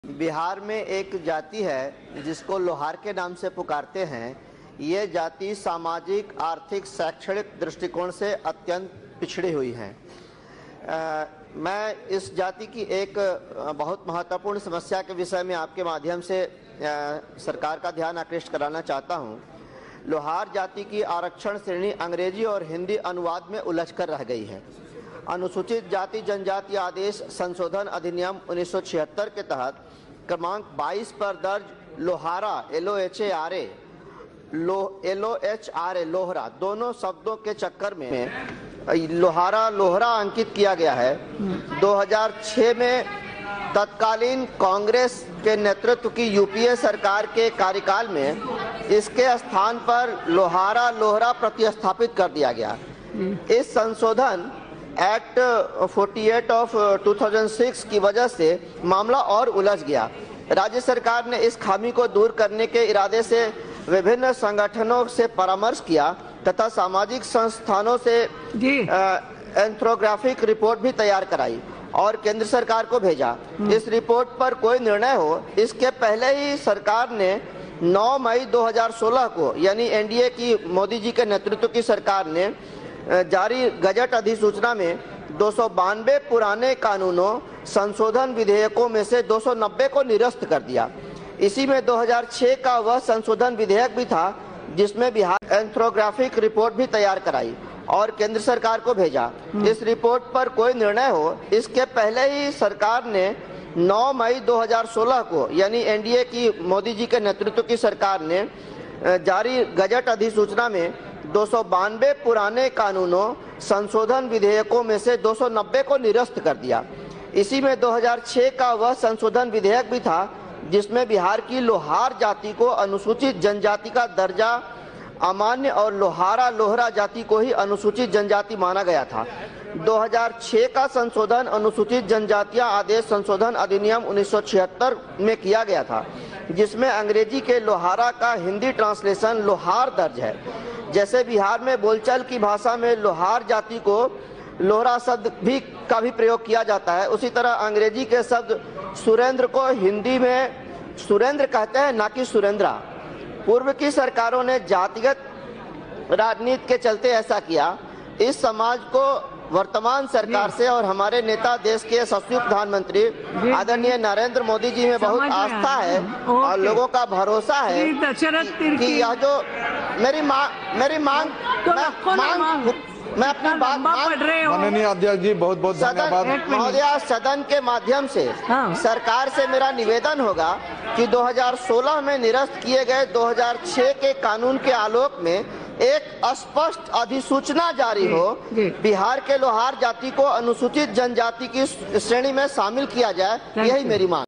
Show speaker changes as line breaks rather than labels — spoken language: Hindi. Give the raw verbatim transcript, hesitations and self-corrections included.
बिहार में एक जाति है जिसको लोहार के नाम से पुकारते हैं। ये जाति सामाजिक, आर्थिक, शैक्षणिक दृष्टिकोण से अत्यंत पिछड़ी हुई है। आ, मैं इस जाति की एक बहुत महत्वपूर्ण समस्या के विषय में आपके माध्यम से आ, सरकार का ध्यान आकृष्ट कराना चाहता हूं। लोहार जाति की आरक्षण श्रेणी अंग्रेजी और हिंदी अनुवाद में उलझकर रह गई है। अनुसूचित जाति जनजाति आदेश संशोधन अधिनियम उन्नीस सौ छिहत्तर के तहत क्रमांक बाईस पर दर्ज Lohara L O H A R A लो L O H R A Lohra दोनों शब्दों के चक्कर में लोहारा लोहरा अंकित किया गया है। दो हज़ार छह में तत्कालीन कांग्रेस के नेतृत्व की यू पी ए सरकार के कार्यकाल में इसके स्थान पर लोहारा लोहरा प्रतिस्थापित कर दिया गया। इस संशोधन एक्ट अड़तालीस ऑफ दो हज़ार छह की वजह से मामला और उलझ गया। राज्य सरकार ने इस खामी को दूर करने के इरादे से विभिन्न संगठनों से परामर्श किया तथा सामाजिक संस्थानों से एंथ्रोग्राफिक रिपोर्ट भी तैयार कराई और केंद्र सरकार को भेजा। इस रिपोर्ट पर कोई निर्णय हो इसके पहले ही सरकार ने नौ मई दो हज़ार सोलह को, यानी एन डी ए की मोदी जी के नेतृत्व की सरकार ने जारी गजट अधिसूचना में दो सौ बानवे पुराने कानूनों संशोधन विधेयकों में से दो सौ नब्बे को निरस्त कर दिया। इसी में दो हज़ार छह का वह संशोधन विधेयक भी था जिसमें बिहार एंथ्रोग्राफिक रिपोर्ट भी तैयार कराई और केंद्र सरकार को भेजा। इस रिपोर्ट पर कोई निर्णय हो इसके पहले ही सरकार ने नौ मई दो हज़ार सोलह को, यानी एन डी ए की मोदी जी के नेतृत्व की सरकार ने जारी गजट अधिसूचना में दो सौ बानवे पुराने कानूनों संशोधन विधेयकों में से दो सौ नब्बे को निरस्त कर दिया। इसी में दो हज़ार छह का वह संशोधन विधेयक भी था जिसमें बिहार की लोहार जाति को अनुसूचित जनजाति का दर्जा अमान्य और लोहारा लोहरा जाति को ही अनुसूचित जनजाति माना गया था। दो हज़ार छह का संशोधन अनुसूचित जनजातियां आदेश संशोधन अधिनियम उन्नीस सौ छिहत्तर में किया गया था जिसमें अंग्रेजी के लोहारा का हिंदी ट्रांसलेशन लोहार दर्ज है। जैसे बिहार में बोलचाल की भाषा में लोहार जाति को लोहरा शब्द भी का भी प्रयोग किया जाता है, उसी तरह अंग्रेजी के शब्द सुरेंद्र को हिंदी में सुरेंद्र कहते हैं, ना कि सुरेंद्रा। पूर्व की सरकारों ने जातिगत राजनीति के चलते ऐसा किया। इस समाज को वर्तमान सरकार से और हमारे नेता देश के यशस्वी प्रधानमंत्री आदरणीय नरेंद्र मोदी जी में बहुत आस्था है और लोगों का भरोसा है कि यह जो मेरी मांग मेरी मांग मैं मांग मैं अपनी बात
माननीय अध्यक्ष जी बहुत बहुत धन्यवाद
महोदया। सदन के माध्यम से हाँ। सरकार से मेरा निवेदन होगा कि दो हज़ार सोलह में निरस्त किए गए दो हज़ार छह के कानून के आलोक में एक स्पष्ट अधिसूचना जारी हो, बिहार के लोहार जाति को अनुसूचित जनजाति की श्रेणी में शामिल किया जाए। यही मेरी मांग।